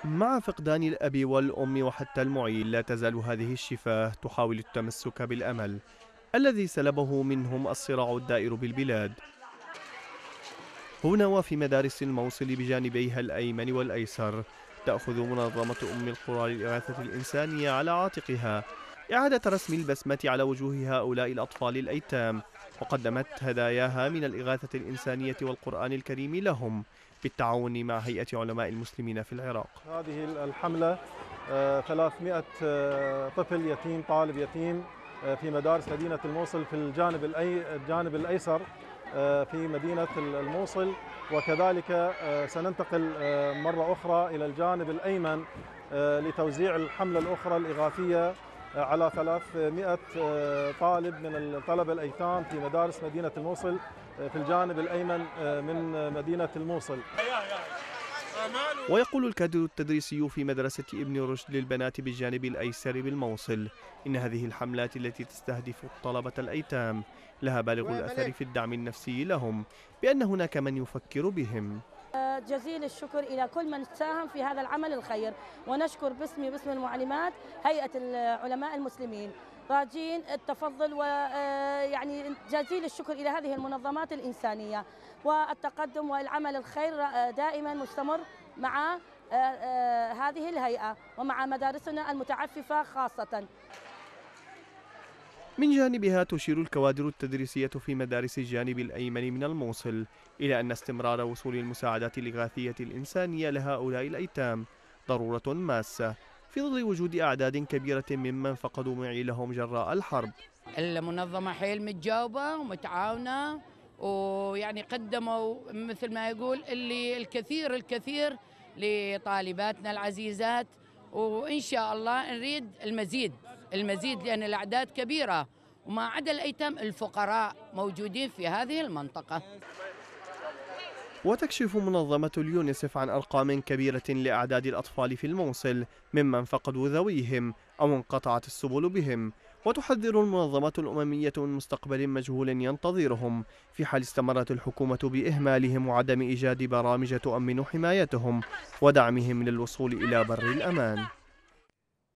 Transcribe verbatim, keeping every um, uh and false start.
مع فقدان الأب والأم وحتى المعين، لا تزال هذه الشفاه تحاول التمسك بالأمل الذي سلبه منهم الصراع الدائر بالبلاد. هنا وفي مدارس الموصل بجانبيها الأيمن والأيسر، تأخذ منظمة أم القرى للإغاثة الإنسانية على عاتقها إعادة رسم البسمة على وجوه هؤلاء الأطفال الأيتام، وقدمت هداياها من الإغاثة الإنسانية والقرآن الكريم لهم بالتعاون مع هيئة علماء المسلمين في العراق. هذه الحملة آه، ثلاثمئة آه، طفل يتيم، طالب يتيم آه، في مدارس مدينة الموصل في الجانب الأي الجانب الأيسر آه، في مدينة الموصل، وكذلك آه، سننتقل آه، مرة أخرى إلى الجانب الأيمن آه، لتوزيع الحملة الأخرى الإغاثية آه، على ثلاثمئة آه، طالب من الطلبة الأيتام في مدارس مدينة الموصل آه، في الجانب الأيمن آه، من مدينة الموصل. ويقول الكادر التدريسي في مدرسة ابن رشد للبنات بالجانب الأيسر بالموصل إن هذه الحملات التي تستهدف الطلبة الأيتام لها بالغ الأثر في الدعم النفسي لهم، بأن هناك من يفكر بهم. جزيل الشكر إلى كل من ساهم في هذا العمل الخير، ونشكر باسمي وباسم المعلمات هيئة العلماء المسلمين، راجين التفضل ويعني جزيل الشكر إلى هذه المنظمات الإنسانية، والتقدم والعمل الخير دائما مستمر مع هذه الهيئة ومع مدارسنا المتعففة خاصة. من جانبها تشير الكوادر التدريسية في مدارس الجانب الأيمن من الموصل إلى أن استمرار وصول المساعدات الإغاثية الإنسانية لهؤلاء الأيتام ضرورة ماسة في ظل وجود أعداد كبيرة ممن فقدوا معيلهم جراء الحرب. المنظمة حيل متجاوبة ومتعاونة، ويعني قدموا مثل ما يقول اللي الكثير الكثير لطالباتنا العزيزات، وإن شاء الله نريد المزيد المزيد لأن الأعداد كبيرة، وما عدا الأيتام الفقراء موجودين في هذه المنطقة. وتكشف منظمة اليونيسف عن أرقام كبيرة لأعداد الأطفال في الموصل ممن فقدوا ذويهم أو انقطعت السبل بهم، وتحذر المنظمة الأممية من مستقبل مجهول ينتظرهم في حال استمرت الحكومة بإهمالهم وعدم إيجاد برامج تؤمن حمايتهم ودعمهم للوصول إلى بر الأمان.